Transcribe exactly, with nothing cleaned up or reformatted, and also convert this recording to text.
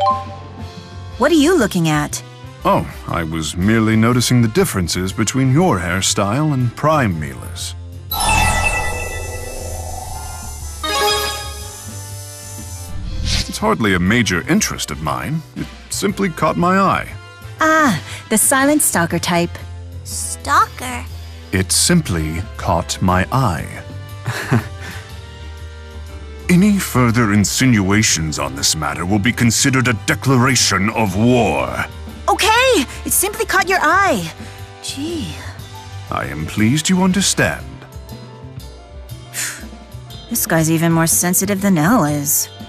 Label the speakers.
Speaker 1: What are you looking at?
Speaker 2: Oh, I was merely noticing the differences between your hairstyle and Prime Milla's. It's hardly a major interest of mine. It simply caught my eye.
Speaker 1: Ah, the silent stalker type.
Speaker 3: Stalker?
Speaker 2: It simply caught my eye. Any further insinuations on this matter will be considered a declaration of war.
Speaker 1: Okay, it simply caught your eye. Gee.
Speaker 2: I am pleased you understand.
Speaker 1: This guy's even more sensitive than Elle is.